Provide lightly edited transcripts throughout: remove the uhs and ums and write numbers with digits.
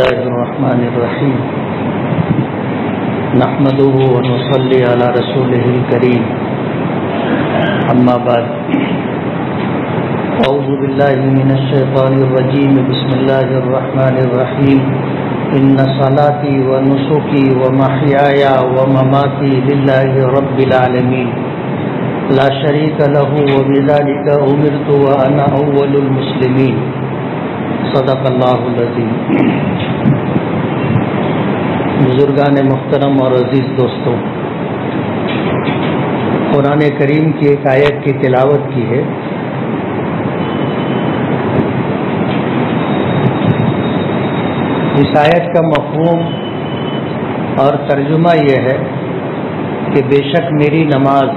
الله الرحمن الرحيم نحمده ونصلي على رسوله الكريم أما بعد أعوذ بالله من الشيطان الرجيم بسم الله الرحمن الرحيم إن صلاتي ونسكي ومحياي ومماتي لله رب العالمين لا شريك له وبذلك أمرت وأنا أول المسلمين صدق اللہ العظیم۔ بزرگان محترم اور عزیز دوستوں، قرآن کریم کی ایک آیت کی تلاوت کی ہے۔ اس آیت کا مفہوم اور ترجمہ یہ ہے کہ بے شک میری نماز،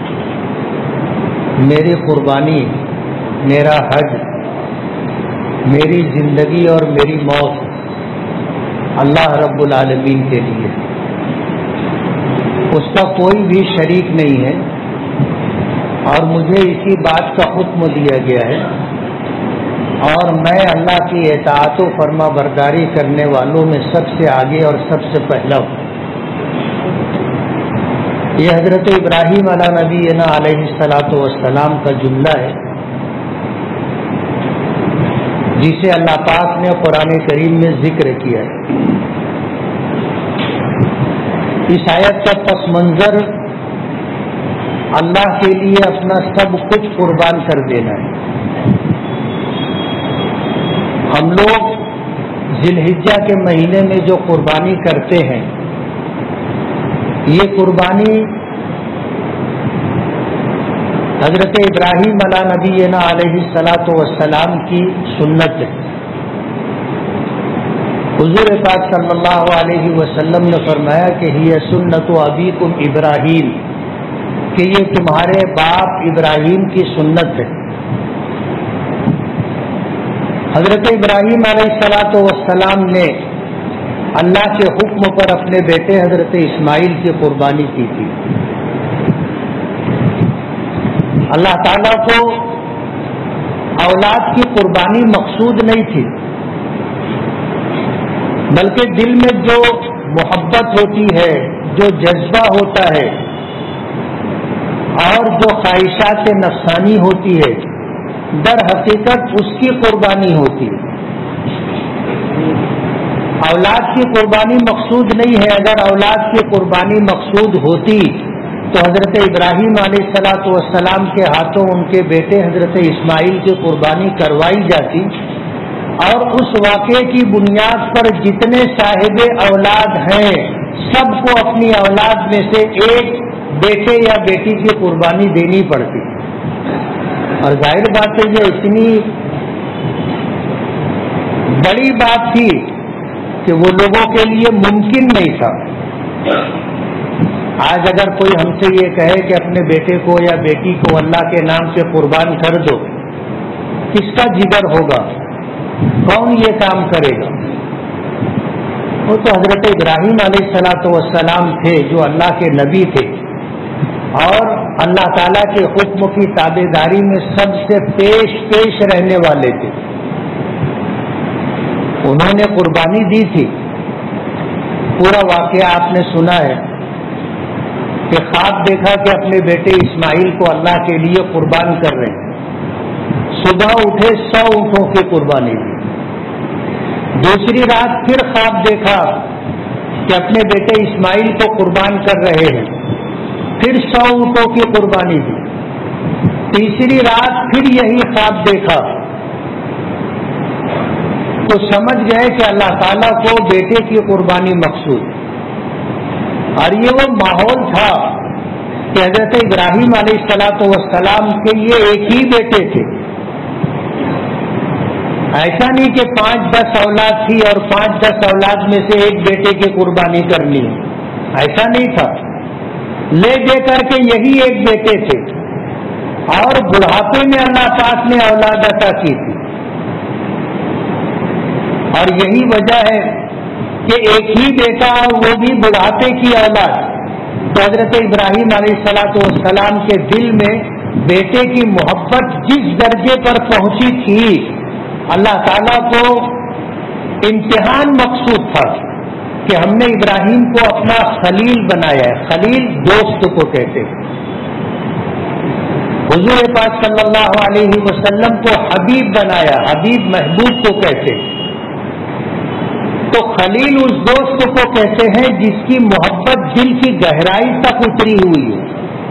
میری قربانی، میرا حج، میری زندگی اور میری موت اللہ رب العالمین کے لیے، اس کا کوئی بھی شریک نہیں ہے، اور مجھے اسی بات کا حکم دیا گیا ہے، اور میں اللہ کی اطاعت و فرما برداری کرنے والوں میں سب سے آگے اور سب سے پہلا ہوں۔ یہ حضرت ابراہیم علیہ نبینا علیہ الصلاۃ والسلام کا جملہ ہے، جسے اللہ پاک نے قرآن کریم میں ذکر کیا ہے۔ اس آیت کا پس منظر اللہ کے لیے اپنا سب کچھ قربان کر دینا ہے۔ ہم لوگ ذی الحجہ کے مہینے میں جو قربانی کرتے ہیں، یہ قربانی حضرت ابراہیم علیہ نبینا علیہ الصلاۃ والسلام کی سنت ہے۔ حضور پاک صلی اللہ علیہ وسلم نے فرمایا کہ یہ سنت ابیکم ابراہیم، کہ یہ تمہارے باپ ابراہیم کی سنت ہے۔ حضرت ابراہیم علیہ الصلاۃ والسلام نے اللہ کے حکم پر اپنے بیٹے حضرت اسماعیل کی قربانی کی تھی۔ اللہ تعالیٰ کو اولاد کی قربانی مقصود نہیں تھی، بلکہ دل میں جو محبت ہوتی ہے، جو جذبہ ہوتا ہے، اور جو خواہشات نفسانی ہوتی ہے، در حقیقت اس کی قربانی ہوتی ہے۔ اولاد کی قربانی مقصود نہیں ہے۔ اگر اولاد کی قربانی مقصود ہوتی تو حضرت ابراہیم علیہ الصلاۃ والسلام کے ہاتھوں ان کے بیٹے حضرت اسماعیل کی قربانی کروائی جاتی، اور اس واقعے کی بنیاد پر جتنے صاحب اولاد ہیں سب کو اپنی اولاد میں سے ایک بیٹے یا بیٹی کی قربانی دینی پڑتی۔ اور ظاہر بات ہے یہ اتنی بڑی بات تھی کہ وہ لوگوں کے لیے ممکن نہیں تھا۔ آج اگر کوئی ہم سے یہ کہے کہ اپنے بیٹے کو یا بیٹی کو اللہ کے نام سے قربان کر دو، کس کا جگر ہوگا؟ کون یہ کام کرے گا؟ وہ تو حضرت ابراہیم علیہ الصلاۃ والسلام تھے، جو اللہ کے نبی تھے، اور اللہ تعالیٰ کے حکم کی تابع داری میں سب سے پیش رہنے والے تھے۔ انہوں نے قربانی دی تھی۔ پورا واقعہ آپ نے سنا ہے کہ خواب دیکھا کہ اپنے بیٹے اسماعیل کو اللہ کے لیے قربان کر رہے ہیں۔ صبح اٹھے 100 اونٹوں کی قربانی دی۔ دوسری رات پھر خواب دیکھا کہ اپنے بیٹے اسماعیل کو قربان کر رہے ہیں، پھر 100 اونٹوں کی قربانی دی۔ تیسری رات پھر یہی خواب دیکھا تو سمجھ گئے کہ اللہ تعالیٰ کو بیٹے کی قربانی مقصود، اور یہ وہ ماحول تھا کہ حضرت ابراہیم علیہ الصلاۃ والسلام کے یہ ایک ہی بیٹے تھے۔ ایسا نہیں کہ 5-10 اولاد تھی اور 5-10 اولاد میں سے ایک بیٹے کی قربانی کرنی، ایسا نہیں تھا۔ لے دے کر کے یہی ایک بیٹے تھے، اور بڑھاپے میں اللہ پاک نے اولاد عطا کی تھی۔ اور یہی وجہ ہے کہ ایک ہی بیٹا، وہ بھی بڑھاپے کی اولاد، تو حضرت ابراہیم علیہ الصلاۃ والسلام کے دل میں بیٹے کی محبت جس درجے پر پہنچی تھی، اللہ تعالیٰ کو امتحان مقصود تھا کہ ہم نے ابراہیم کو اپنا خلیل بنایا ہے. خلیل دوست کو کہتے ہیں. حضور پاک صلی اللہ علیہ وسلم کو حبیب بنایا, حبیب محبوب کو کہتے ہیں. تو خلیل اس دوست کو کہتے ہیں جس کی محبت دل کی گہرائی تک اتری ہوئی ہے.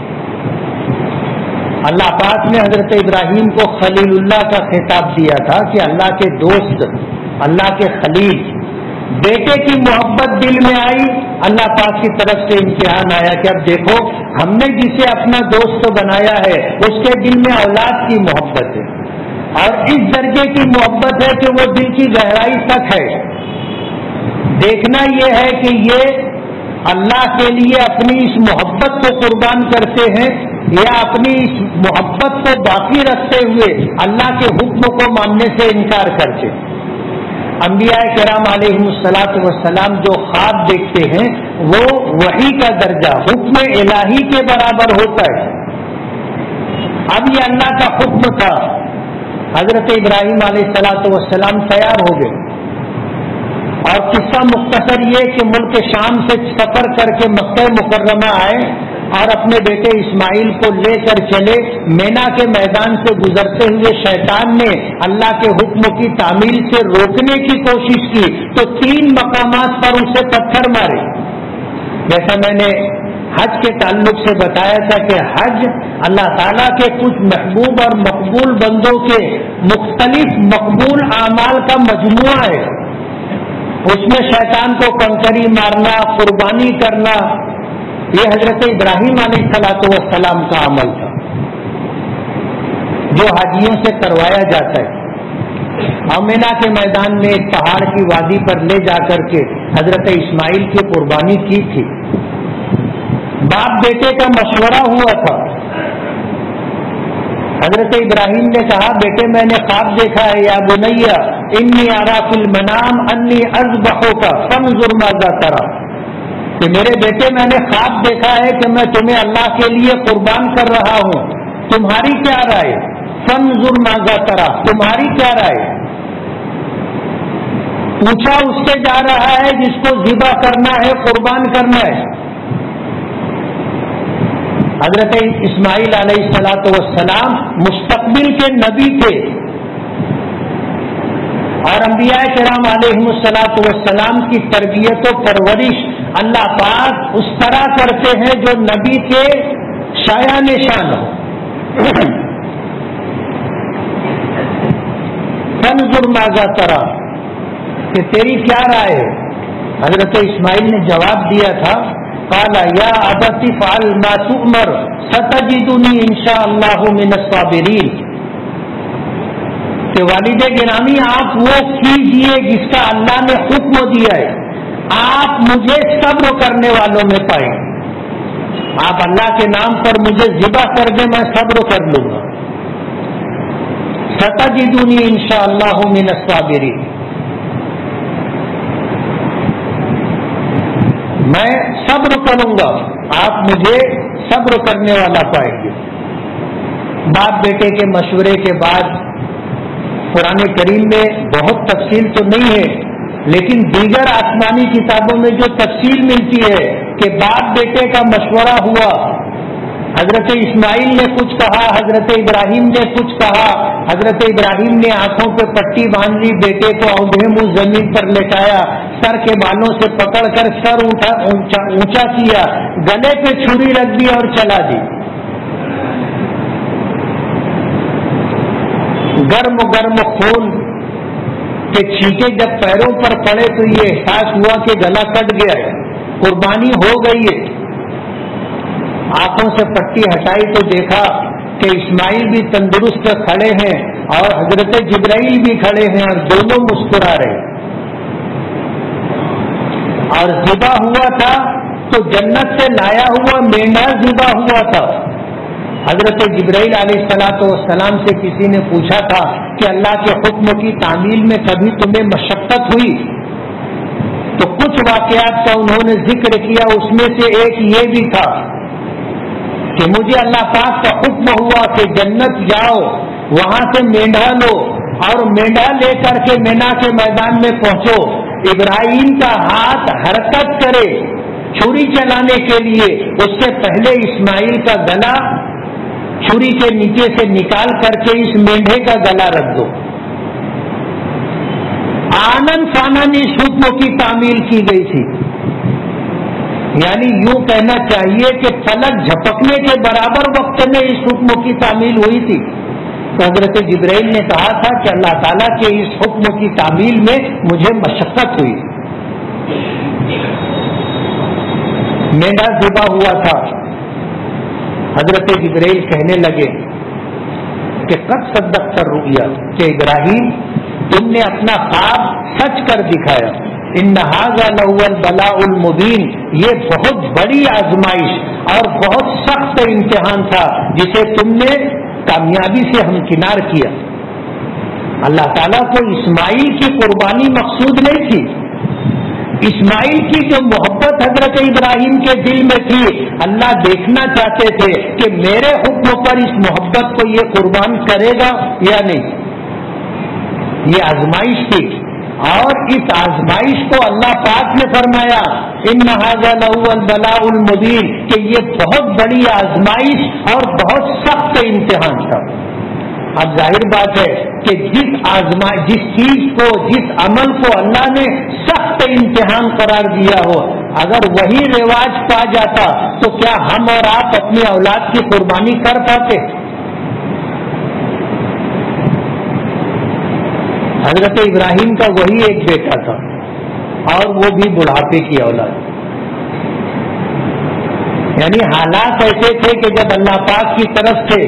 اللہ پاک نے حضرت ابراہیم کو خلیل اللہ کا خطاب دیا تھا کہ اللہ کے دوست, اللہ کے خلیل. بیٹے کی محبت دل میں آئی, اللہ پاک کی طرف سے امتحان آیا کہ اب دیکھو ہم نے جسے اپنا دوست بنایا ہے اس کے دل میں اولاد کی محبت ہے, اور اس درجے کی محبت ہے کہ وہ دل کی گہرائی تک ہے. دیکھنا یہ ہے کہ یہ اللہ کے لیے اپنی اس محبت کو قربان کرتے ہیں یا اپنی اس محبت کو باقی رکھتے ہوئے اللہ کے حکم کو ماننے سے انکار کرتے. انبیاء کرام علیہ الصلاۃ والسلام جو خواب دیکھتے ہیں وہ وحی کا درجہ حکم الہی کے برابر ہوتا ہے. اب یہ اللہ کا حکم تھا. حضرت ابراہیم علیہ الصلاۃ والسلام تیار ہو گئے, اور قصہ مختصر یہ کہ ملک شام سے سفر کر کے مکہ مکرمہ آئے اور اپنے بیٹے اسماعیل کو لے کر چلے. مینا کے میدان سے گزرتے ہوئے شیطان نے اللہ کے حکم کی تعمیل سے روکنے کی کوشش کی تو 3 مقامات پر اسے پتھر مارے. جیسا میں نے حج کے تعلق سے بتایا تھا کہ حج اللہ تعالیٰ کے کچھ محبوب اور مقبول بندوں کے مختلف مقبول اعمال کا مجموعہ ہے. اس میں شیطان کو کنکری مارنا, قربانی کرنا, یہ حضرت ابراہیم علیہ الصلوۃ والسلام کا عمل تھا جو حاجیوں سے کروایا جاتا ہے. مینا کے میدان میں ایک پہاڑ کی وادی پر لے جا کر کے حضرت اسماعیل کی قربانی کی تھی. باپ بیٹے کا مشورہ ہوا تھا. حضرت ابراہیم نے کہا بیٹے میں نے خواب دیکھا ہے, یا بنیا انی ارا فی المنام انی اذبحک فانظر ماذا تری, کہ میرے بیٹے میں نے خواب دیکھا ہے کہ میں تمہیں اللہ کے لیے قربان کر رہا ہوں, تمہاری کیا رائے؟ فانظر ماذا تری, تمہاری کیا رائے؟ پوچھا اس سے جا رہا ہے جس کو ذبح کرنا ہے, قربان کرنا ہے. حضرت اسماعیل علیہ الصلوۃ والسلام مستقبل کے نبی تھے, اور انبیاء کرام علیہ الصلوۃ والسلام کی تربیت و پرورش اللہ پاک اس طرح کرتے ہیں جو نبی کے شایان نشان ہو. فانظر ماذا تری, کہ تیری کیا رائے ہے؟ حضرت اسماعیل نے جواب دیا تھا قال یا ابت افعل ما تؤمر ستجدنی انشاء اللہ من الصابرین, کہ والد گرامی آپ وہ کیجئے جس کا اللہ نے حکم دیا ہے, آپ مجھے صبر کرنے والوں میں پائیں. آپ اللہ کے نام پر مجھے ذبح کر دیں, میں صبر کر لوں گا. ستجدنی انشاء اللہ من الصابرین, میں صبر کروں گا, آپ مجھے صبر کرنے والا پائیں گے. باپ بیٹے کے مشورے کے بعد قرآن کریم میں بہت تفصیل تو نہیں ہے, لیکن دیگر آسمانی کتابوں میں جو تفصیل ملتی ہے کہ باپ بیٹے کا مشورہ ہوا, حضرت اسماعیل نے کچھ کہا, حضرت ابراہیم نے کچھ کہا. حضرت ابراہیم نے آنکھوں پہ پٹی باندھ لی, بیٹے کو اونھے منہ زمین پر لٹایا, سر کے بالوں سے پکڑ کر سر اونچا کیا, گلے پہ چھری رکھ دی اور چلا دی. گرم گرم خون کے چھینکے جب پیروں پر پڑے تو یہ احساس ہوا کہ گلا کٹ گیا ہے, قربانی ہو گئی ہے. آنکھوں سے پٹی ہٹائی تو دیکھا کہ اسماعیل بھی تندرست کھڑے ہیں اور حضرت جبرائیل بھی کھڑے ہیں, اور دونوں مسکرا رہے. اور ذبح ہوا تھا تو جنت سے لایا ہوا مینڈا ذبح ہوا تھا. حضرت جبرائیل علیہ الصلوۃ والسلام سے کسی نے پوچھا تھا کہ اللہ کے حکم کی تعمیل میں کبھی تمہیں مشقت ہوئی؟ تو کچھ واقعات کا انہوں نے ذکر کیا, اس میں سے ایک یہ بھی تھا کہ مجھے اللہ پاک کا حکم ہوا کہ جنت جاؤ, وہاں سے مینڈا لو, اور مینڈا لے کر کے مینا کے میدان میں پہنچو، ابراہیم کا ہاتھ حرکت کرے چھری چلانے کے لیے، اس سے پہلے اسماعیل کا گلا چھری کے نیچے سے نکال کر کے اس مینڈے کا گلا رکھ دو۔ آنن فانن اس حکم کی تعمیل کی گئی تھی، یعنی یوں کہنا چاہیے کہ پلک جھپکنے کے برابر وقت میں اس حکم کی تعمیل ہوئی تھی۔ تو حضرت جبرائیل نے کہا تھا کہ اللہ تعالیٰ کے اس حکم کی تعمیل میں مجھے مشقت ہوئی۔ مینڈا ذبح ہوا تھا، حضرت جبرائیل کہنے لگے کہ قد صدقت الرؤیا، کہ ابراہیم تم نے اپنا خواب سچ کر دکھایا۔ ان ھذا لہو البلاء المبین، یہ بہت بڑی آزمائش اور بہت سخت امتحان تھا جسے تم نے کامیابی سے ہمکنار کیا۔ اللہ تعالیٰ کو اسماعیل کی قربانی مقصود نہیں تھی، اسماعیل کی جو محبت حضرت ابراہیم کے دل میں تھی، اللہ دیکھنا چاہتے تھے کہ میرے حکم پر اس محبت کو یہ قربان کرے گا یا نہیں۔ یہ آزمائش تھی، اور اس آزمائش کو اللہ پاک نے فرمایا ان ھذا لہو البلاء المبین، کہ یہ بہت بڑی آزمائش اور بہت سخت امتحان تھا۔ اب ظاہر بات ہے کہ جس چیز کو، جس عمل کو اللہ نے سخت امتحان قرار دیا ہو، اگر وہی رواج پا جاتا تو کیا ہم اور آپ اپنی اولاد کی قربانی کر پاتے؟ حضرت ابراہیم کا وہی ایک بیٹا تھا، اور وہ بھی بڑھاپے کی اولاد، یعنی حالات ایسے تھے کہ جب اللہ پاک کی طرف سے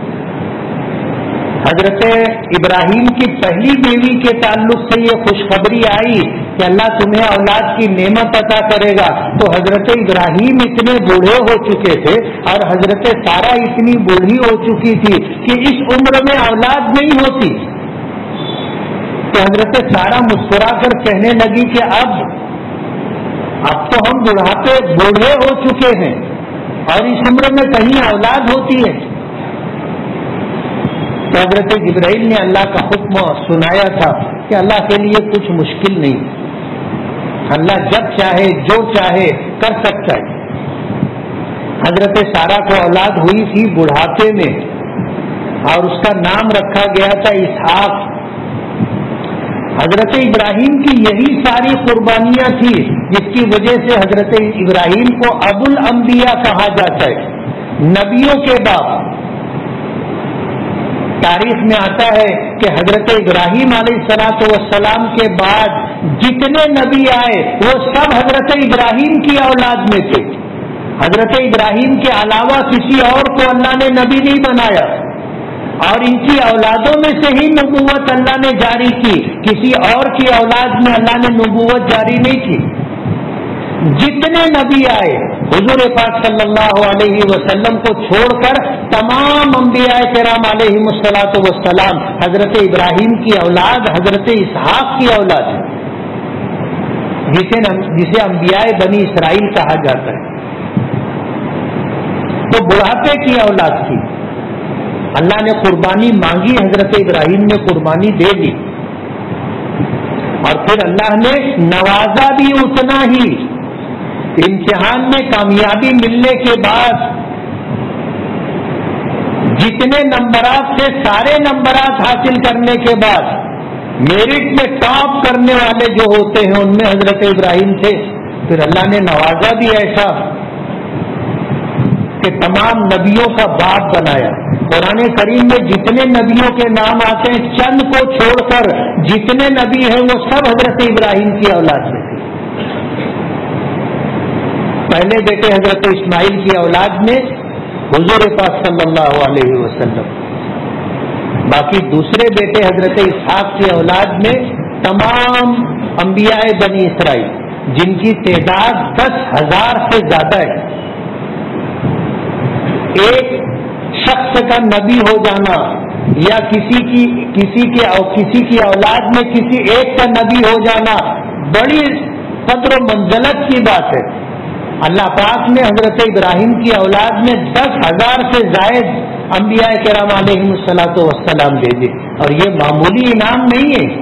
حضرت ابراہیم کی پہلی بیوی کے تعلق سے یہ خوشخبری آئی کہ اللہ تمہیں اولاد کی نعمت عطا کرے گا، تو حضرت ابراہیم اتنے بوڑھے ہو چکے تھے اور حضرت سارہ اتنی بوڑھی ہو چکی تھی کہ اس عمر میں اولاد نہیں ہوتی۔ تو حضرت سارہ مسکرا کر کہنے لگی کہ اب تو ہم بوڑھے ہو چکے ہیں اور اس عمر میں کہیں اولاد ہوتی ہے۔ تو حضرت جبرائیل نے اللہ کا حکم سنایا تھا کہ اللہ کے لیے کچھ مشکل نہیں، اللہ جب چاہے جو چاہے کر سکتا ہے۔ حضرت سارہ کو اولاد ہوئی تھی بڑھاپے میں، اور اس کا نام رکھا گیا تھا اسحاق۔ حضرت ابراہیم کی یہی ساری قربانیاں تھی جس کی وجہ سے حضرت ابراہیم کو ابو الانبیاء کہا جاتا ہے، نبیوں کے باپ۔ تاریخ میں آتا ہے کہ حضرت ابراہیم علیہ السلام کے بعد جتنے نبی آئے وہ سب حضرت ابراہیم کی اولاد میں تھے۔ حضرت ابراہیم کے علاوہ کسی اور کو اللہ نے نبی نہیں بنایا، اور ان کی اولادوں میں سے ہی نبوت اللہ نے جاری کی، کسی اور کی اولاد میں اللہ نے نبوت جاری نہیں کی۔ جتنے نبی آئے حضور پاک صلی اللہ علیہ وسلم کو چھوڑ کر تمام انبیاء کرام علیہم الصلاۃ والسلام حضرت ابراہیم کی اولاد، حضرت اسحاق کی اولاد ہے، جسے انبیاء بنی اسرائیل کہا جاتا ہے۔ تو بڑھاپے کی اولاد تھی، اللہ نے قربانی مانگی، حضرت ابراہیم نے قربانی دے دی، اور پھر اللہ نے نوازا بھی اتنا ہی۔ امتحان میں کامیابی ملنے کے بعد جتنے نمبرات سے سارے نمبرات حاصل کرنے کے بعد میرٹ میں ٹاپ کرنے والے جو ہوتے ہیں ان میں حضرت ابراہیم تھے۔ پھر اللہ نے نوازا بھی ایسا کہ تمام نبیوں کا باپ بنایا۔ قرآن کریم میں جتنے نبیوں کے نام آتے ہیں چند کو چھوڑ کر جتنے نبی ہیں وہ سب حضرت ابراہیم کی اولاد میں تھے۔ پہلے بیٹے حضرت اسماعیل کی اولاد میں حضور پاک صلی اللہ علیہ وسلم، باقی دوسرے بیٹے حضرت اسحاق کی اولاد میں تمام انبیاء بنی اسرائیل، جن کی تعداد 10,000 سے زیادہ ہے۔ ایک شخص کا نبی ہو جانا یا کسی کی اولاد میں کسی ایک کا نبی ہو جانا بڑی قدر و منزلت کی بات ہے۔ اللہ پاک نے حضرت ابراہیم کی اولاد میں 10,000 سے زائد انبیاء کرام علیہم الصلاۃ والسلام بھیجے۔ اور یہ معمولی انعام نہیں ہے،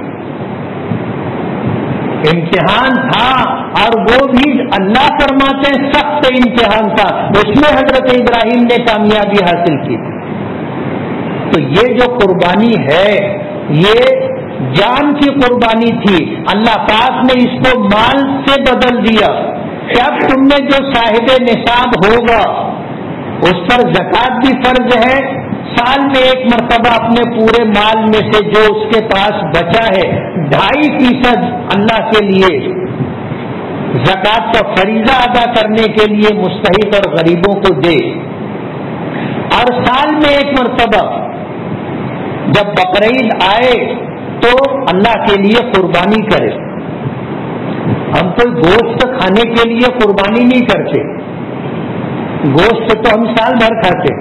امتحان تھا، اور وہ بھی اللہ فرماتے ہیں سخت امتحان تھا، اس میں حضرت ابراہیم نے کامیابی حاصل کی تھی۔ تو یہ جو قربانی ہے یہ جان کی قربانی تھی، اللہ پاک نے اس کو مال سے بدل دیا کہ اب تم میں جو صاحب نصاب ہوگا اس پر زکوٰۃ بھی فرض ہے، سال میں ایک مرتبہ اپنے پورے مال میں سے جو اس کے پاس بچا ہے 2.5% اللہ کے لیے زکوٰۃ کا فریضہ ادا کرنے کے لیے مستحق اور غریبوں کو دے، اور سال میں ایک مرتبہ جب بقرعید آئے تو اللہ کے لیے قربانی کرے۔ ہم کوئی گوشت کھانے کے لیے قربانی نہیں کرتے، گوشت تو ہم سال بھر کھاتے،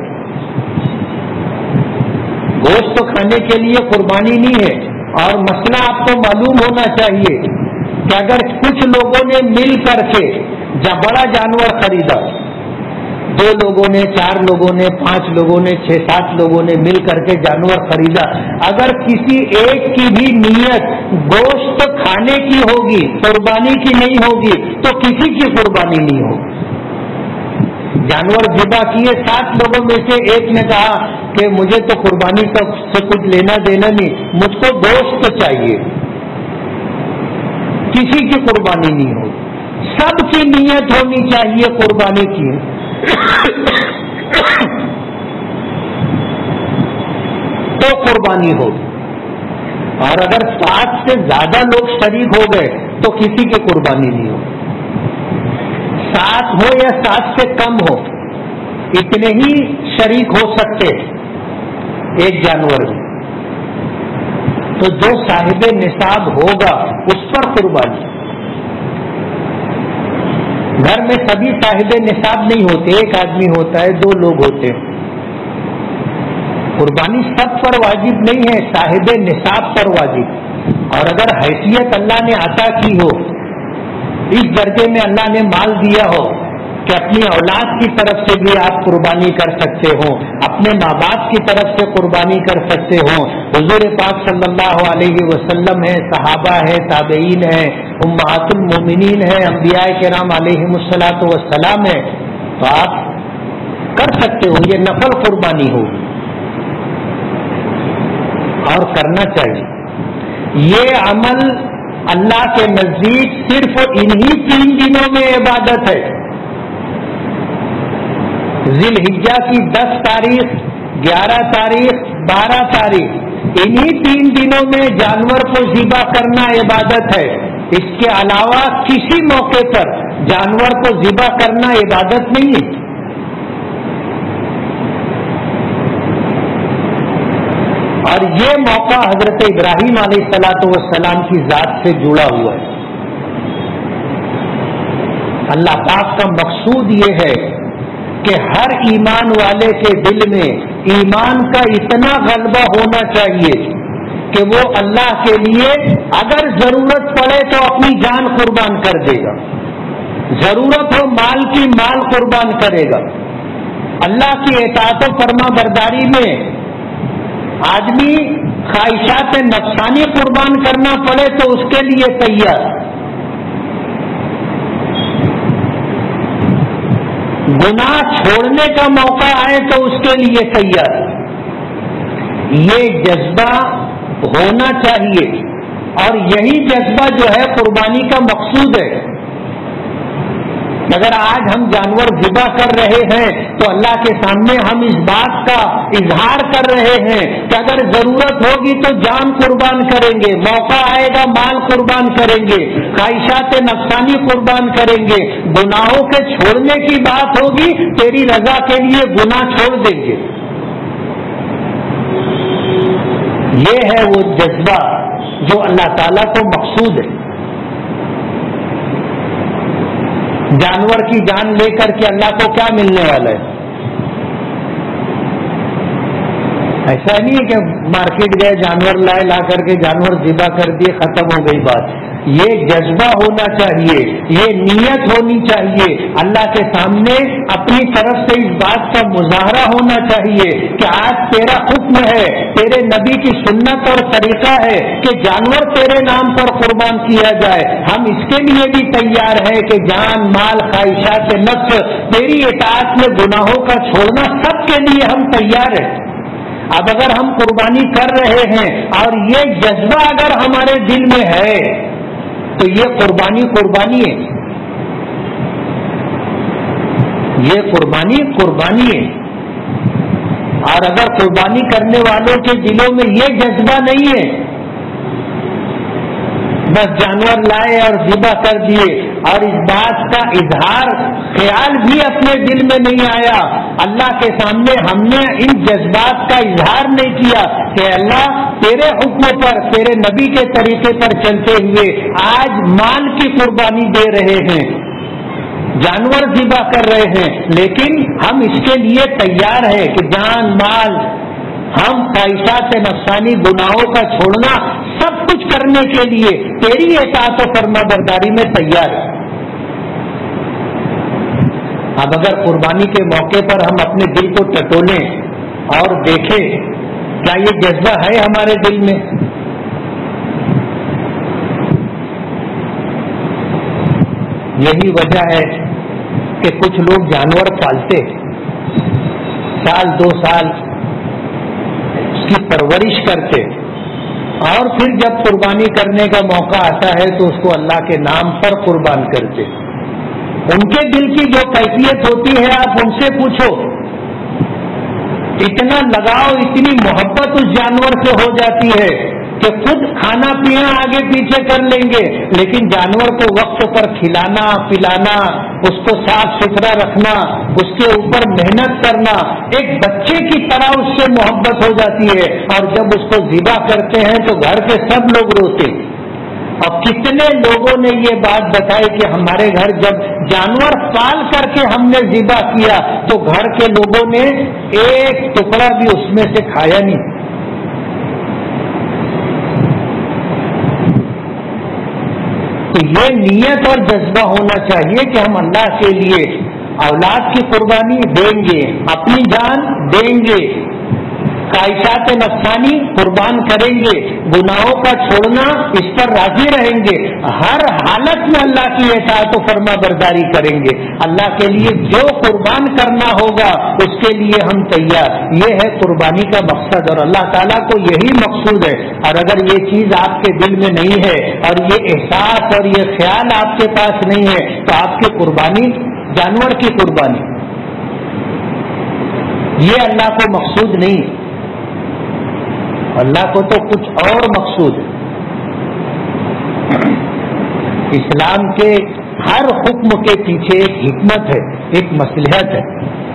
گوشت کھانے کے لیے قربانی نہیں ہے۔ اور مسئلہ آپ کو معلوم ہونا چاہیے کہ اگر کچھ لوگوں نے مل کر کے جب بڑا جانور خریدا، 2 لوگوں نے، 4 لوگوں نے، 5 لوگوں نے، 6-7 لوگوں نے مل کر کے جانور خریدا، اگر کسی ایک کی بھی نیت گوشت کھانے کی ہوگی، قربانی کی نہیں ہوگی، تو کسی کی قربانی نہیں ہوگی۔ جانور ذبح کیے 7 لوگوں میں سے ایک نے کہا کہ مجھے تو قربانی سے کچھ لینا دینا نہیں، مجھ کو گوشت چاہیے، کسی کی قربانی نہیں ہوگی، سب کی نیت ہونی چاہیے قربانی کی، تو قربانی ہوگی۔ اور اگر 7 سے زیادہ لوگ شریک ہو گئے تو کسی کی قربانی نہیں ہوگی، 7 ہو یا 7 سے کم ہو، اتنے ہی شریک ہو سکتے ایک جانور میں، تو جو صاحب نصاب ہوگا اس پر قربانی۔ گھر میں سبھی صاحب نصاب نہیں ہوتے، ایک آدمی ہوتا ہے، 2 لوگ ہوتے ہیں، قربانی سب پر واجب نہیں ہے، صاحب نصاب پر واجب۔ اور اگر حیثیت اللہ نے عطا کی ہو، اس درجے میں اللہ نے مال دیا ہو کہ اپنی اولاد کی طرف سے بھی آپ قربانی کر سکتے ہو، اپنے ماں باپ کی طرف سے قربانی کر سکتے ہو، حضور پاک صلی اللہ علیہ وسلم ہے، صحابہ ہے، تابعین ہے، امہات المومنین ہے، انبیاء کرام علیہم الصلاۃ والسلام ہے، تو آپ کر سکتے ہو، یہ نفل قربانی ہوگی اور کرنا چاہیے۔ یہ عمل اللہ کے نزدیک صرف انہی 3 دنوں میں عبادت ہے، ذی الحجہ کی 10 تاریخ، 11 تاریخ، 12 تاریخ، انہی 3 دنوں میں جانور کو ذبح کرنا عبادت ہے۔ اس کے علاوہ کسی موقع پر جانور کو ذبح کرنا عبادت نہیں ہے۔ اور یہ موقع حضرت ابراہیم علیہ الصلوۃ والسلام کی ذات سے جڑا ہوا ہے۔ اللہ پاک کا مقصود یہ ہے کہ ہر ایمان والے کے دل میں ایمان کا اتنا غلبہ ہونا چاہیے کہ وہ اللہ کے لیے اگر ضرورت پڑے تو اپنی جان قربان کر دے گا، ضرورت ہو مال کی مال قربان کرے گا۔ اللہ کی اطاعت و فرما برداری میں آدمی خواہشات نفسانی قربان کرنا پڑے تو اس کے لیے تیار، گناہ چھوڑنے کا موقع آئے تو اس کے لیے تیار۔ یہ جذبہ ہونا چاہیے، اور یہی جذبہ جو ہے قربانی کا مقصود ہے۔ اگر آج ہم جانور ذبح کر رہے ہیں تو اللہ کے سامنے ہم اس بات کا اظہار کر رہے ہیں کہ اگر ضرورت ہوگی تو جان قربان کریں گے، موقع آئے گا مال قربان کریں گے، خواہشات نفسانی قربان کریں گے، گناہوں کے چھوڑنے کی بات ہوگی تیری رضا کے لیے گناہ چھوڑ دیں گے۔ یہ ہے وہ جذبہ جو اللہ تعالیٰ کو مقصود ہے۔ جانور کی جان لے کر کے اللہ کو کیا ملنے والا ہے؟ ایسا نہیں ہے کہ مارکیٹ گئے جانور لائے، لا کر کے جانور ذبح کر دیے، ختم ہو گئی بات۔ یہ جذبہ ہونا چاہیے، یہ نیت ہونی چاہیے، اللہ کے سامنے اپنی طرف سے اس بات کا مظاہرہ ہونا چاہیے کہ آج تیرا حکم ہے، تیرے نبی کی سنت اور طریقہ ہے کہ جانور تیرے نام پر قربان کیا جائے، ہم اس کے لیے بھی تیار ہیں کہ جان مال خواہشات نفس تیری اطاعت میں گناہوں کا چھوڑنا سب کے لیے ہم تیار ہیں۔ اب اگر ہم قربانی کر رہے ہیں اور یہ جذبہ اگر ہمارے دل میں ہے تو یہ قربانی ہے، یہ قربانی ہے۔ اور اگر قربانی کرنے والوں کے دلوں میں یہ جذبہ نہیں ہے، بس جانور لائے اور ذبح کر دیے اور اس بات کا اظہار خیال بھی اپنے دل میں نہیں آیا، اللہ کے سامنے ہم نے ان جذبات کا اظہار نہیں کیا کہ اللہ تیرے حکم پر، تیرے نبی کے طریقے پر چلتے ہوئے آج مال کی قربانی دے رہے ہیں، جانور ذبح کر رہے ہیں، لیکن ہم اس کے لیے تیار ہیں کہ جان مال ہم خواہشات نفسانی گناہوں کا چھوڑنا سب کچھ کرنے کے لیے تیری اطاعت و فرما برداری میں تیار ہیں۔ اب اگر قربانی کے موقع پر ہم اپنے دل کو ٹٹولیں اور دیکھیں کیا یہ جذبہ ہے ہمارے دل میں؟ یہی وجہ ہے کہ کچھ لوگ جانور پالتے، سال 2 سال اس کی پرورش کرتے اور پھر جب قربانی کرنے کا موقع آتا ہے تو اس کو اللہ کے نام پر قربان کرتے۔ ان کے دل کی جو کیفیت ہوتی ہے آپ ان سے پوچھو، اتنا لگاؤ، اتنی محبت اس جانور سے ہو جاتی ہے کہ خود کھانا پینا آگے پیچھے کر لیں گے، لیکن جانور کو وقت پر کھلانا پلانا، اس کو صاف ستھرا رکھنا، اس کے اوپر محنت کرنا، ایک بچے کی طرح اس سے محبت ہو جاتی ہے، اور جب اس کو ذبح کرتے ہیں تو گھر کے سب لوگ روتے۔ اور کتنے لوگوں نے یہ بات بتائی کہ ہمارے گھر جب جانور پال کر کے ہم نے ذبح کیا تو گھر کے لوگوں نے ایک ٹکڑا بھی اس میں سے کھایا نہیں۔ تو یہ نیت اور جذبہ ہونا چاہیے کہ ہم اللہ کے لیے اولاد کی قربانی دیں گے، اپنی جان دیں گے، خواہشات نفسانی قربان کریں گے، گناہوں کا چھوڑنا اس پر راضی رہیں گے، ہر حالت میں اللہ کی اطاعت و فرما برداری کریں گے، اللہ کے لیے جو قربان کرنا ہوگا اس کے لیے ہم تیار۔ یہ ہے قربانی کا مقصد اور اللہ تعالیٰ کو یہی مقصود ہے۔ اور اگر یہ چیز آپ کے دل میں نہیں ہے اور یہ احساس اور یہ خیال آپ کے پاس نہیں ہے تو آپ کی قربانی جانور کی قربانی، یہ اللہ کو مقصود نہیں ہے، اللہ کو تو کچھ اور مقصود ہے۔ اسلام کے ہر حکم کے پیچھے ایک حکمت ہے، ایک مصلحت ہے،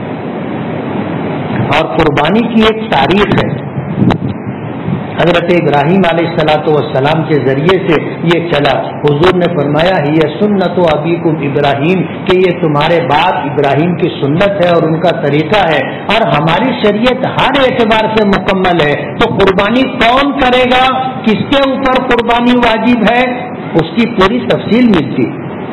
اور قربانی کی ایک تاریخ ہے۔ حضرت ابراہیم علیہ الصلوۃ والسلام کے ذریعے سے یہ چلا۔ حضور نے فرمایا یہ سنت ابیکم ابراہیم، کہ یہ تمہارے باپ ابراہیم کی سنت ہے اور ان کا طریقہ ہے، اور ہماری شریعت ہر اعتبار سے مکمل ہے۔ تو قربانی کون کرے گا، کس کے اوپر قربانی واجب ہے، اس کی پوری تفصیل ملتی،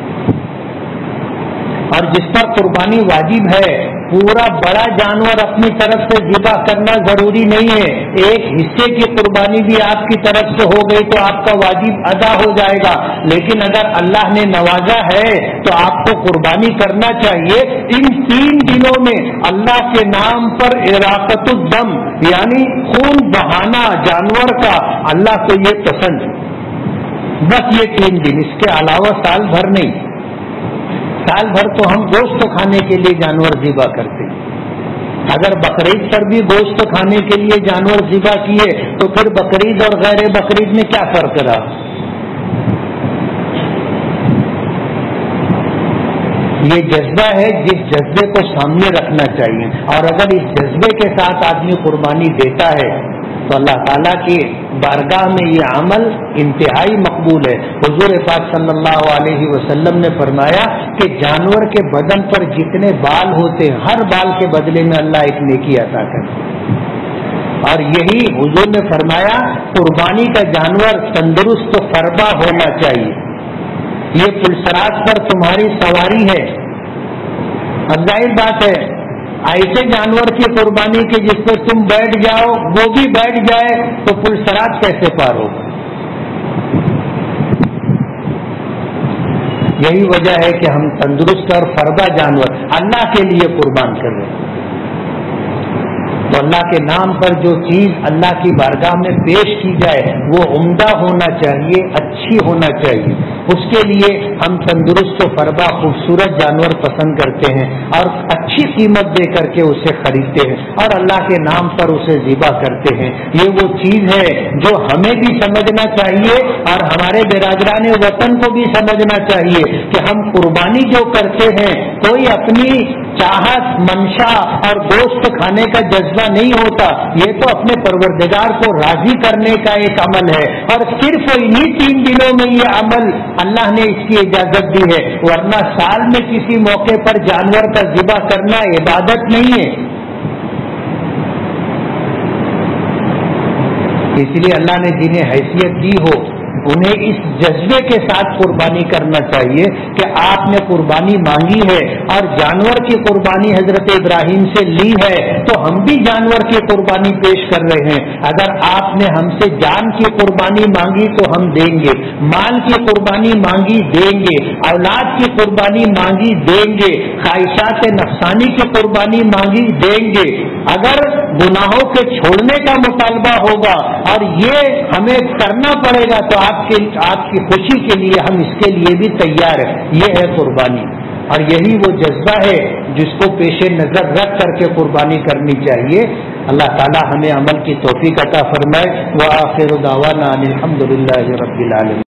اور جس پر قربانی واجب ہے پورا بڑا جانور اپنی طرف سے ذبح کرنا ضروری نہیں ہے، ایک حصے کی قربانی بھی آپ کی طرف سے ہو گئی تو آپ کا واجب ادا ہو جائے گا۔ لیکن اگر اللہ نے نوازا ہے تو آپ کو قربانی کرنا چاہیے۔ ان 3 دنوں میں اللہ کے نام پر اراقۃ الدم یعنی خون بہانا جانور کا، اللہ کو یہ پسند ہے، بس یہ 3 دن، اس کے علاوہ سال بھر نہیں۔ سال بھر تو ہم گوشت کھانے کے لیے جانور ذبح کرتے، اگر بقرعید پر بھی گوشت کھانے کے لیے جانور ذبح کیے تو پھر بقرعید اور غیر بقرعید میں کیا فرق رہا؟ یہ جذبہ ہے جس جذبے کو سامنے رکھنا چاہیے، اور اگر اس جذبے کے ساتھ آدمی قربانی دیتا ہے تو اللہ تعالیٰ کی بارگاہ میں یہ عمل انتہائی مقبول ہے۔ حضور پاک صلی اللہ علیہ وسلم نے فرمایا کہ جانور کے بدن پر جتنے بال ہوتے ہیں ہر بال کے بدلے میں اللہ ایک نیکی عطا کرتا، اور یہی حضور نے فرمایا قربانی کا جانور تندرست و فربا ہونا چاہیے۔ یہ पुलसरात पर तुम्हारी सवारी है। अब जाहिर बात है ऐसे जानवर की कुर्बानी की जिस पर तुम बैठ जाओ वो भी बैठ जाए तो पुलसरात कैसे पार होगा। यही वजह है कि हम तंदुरुस्त और फरदा जानवर अल्लाह के लिए कुर्बान कर रहे हैं। तो अल्लाह के नाम पर जो चीज अल्लाह की बारगाह में पेश की जाए वो उम्दा होना चाहिए, अच्छी होना चाहिए। उसके लिए हम तंदुरुस्त व फरदा खूबसूरत जानवर पसंद करते हैं और अच्छी कीमत दे करके उसे खरीदते हैं और अल्लाह के नाम पर उसे ज़िबा करते हैं। ये वो चीज है जो हमें भी समझना चाहिए और हमारे बिरादरान वतन को भी समझना चाहिए कि हम कुर्बानी जो करते हैं कोई अपनी चाहत, मंशा और गोश्त खाने का जज्बा नहीं होता, ये तो अपने परवरदिगार को राजी करने का एक अमल है और सिर्फ इन्हीं 3 दिनों में ये अमल अल्लाह ने इसकी इजाजत दी है, वरना साल में किसी मौके पर जानवर का ज़िबा करना इबादत नहीं है। इसलिए अल्लाह ने जिन्हें हैसियत दी हो उन्हें इस जज्बे के साथ कुर्बानी करना चाहिए कि आपने कुर्बानी मांगी है और जानवर की कुर्बानी हजरत इब्राहिम से ली है तो हम भी जानवर की कुर्बानी पेश कर रहे हैं। अगर आपने हमसे जान की कुर्बानी मांगी तो हम देंगे, माल की कुर्बानी मांगी देंगे, औलाद की कुर्बानी मांगी देंगे, ख्वाहिशात नफसानी की कुर्बानी मांगी देंगे। अगर गुनाहों के छोड़ने का मुतालबा होगा और ये हमें करना पड़ेगा तो आपकी खुशी के लिए हम इसके लिए भी तैयार हैं। ये है कुर्बानी और यही वो जज्बा है जिसको पेशे नजर रख करके कुर्बानी करनी चाहिए। अल्लाह ताला हमें अमल की तौफीक अता फरमाए। व आखिर दावाना अनिल हम्दुलिल्लाहि रब्बिल आलमीन।